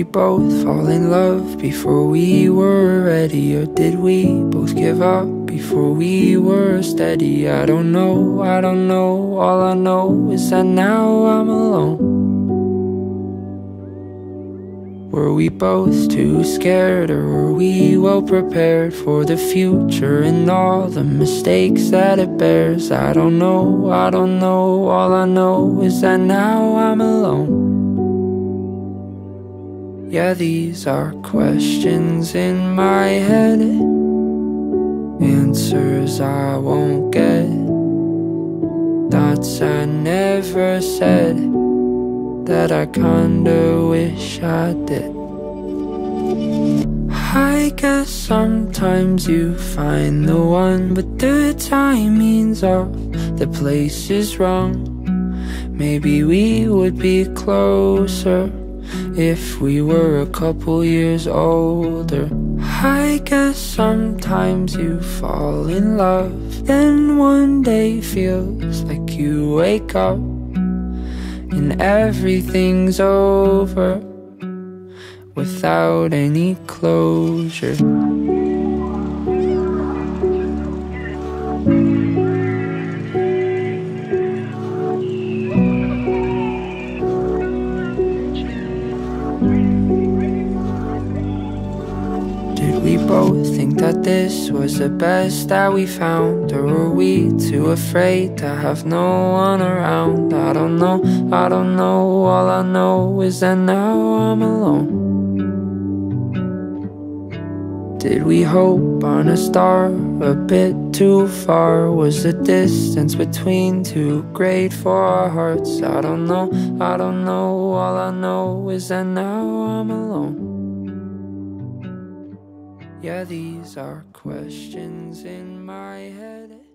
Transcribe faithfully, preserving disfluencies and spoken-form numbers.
we both fall in love before we were ready? Or did we both give up before we were steady? I don't know, I don't know, all I know is that now I'm alone. Were we both too scared, or were we well prepared for the future and all the mistakes that it bears? I don't know, I don't know, all I know is that now I'm alone. Yeah, these are questions in my head, answers I won't get, thoughts I never said that I kinda wish I did. I guess sometimes you find the one, but the timing's off, the place is wrong. Maybe we would be closer if we were a couple years older. I guess sometimes you fall in love, then one day feels like you wake up and everything's over without any closure. Did we both think that this was the best that we found, or were we too afraid to have no one around? I don't know, I don't know, all I know is that now I'm alone. Did we hope on a star a bit too far? Was the distance between too great for our hearts? I don't know, I don't know, all I know is that now I'm alone. Yeah, these are questions in my head.